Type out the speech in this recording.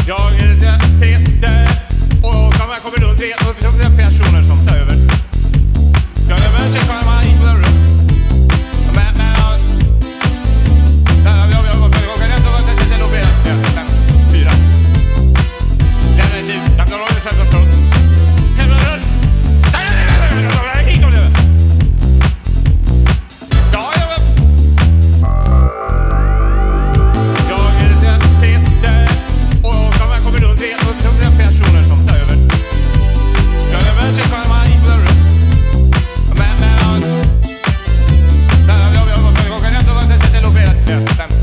Jag Peter och här kommer runt tre personer som tar över. Jag är väl checkar man in på den rum. Men jag kan inte vara det lobby. Ja, 4. Den är tid. Jag kan hålla sig på. Jävla rull. Nej, hit kom det. Ja, jag är Peter och här kommer runt tre personer som tar över. Jag är väl checkar man in på den rum. Men jag kan inte vara det lobby. Ja,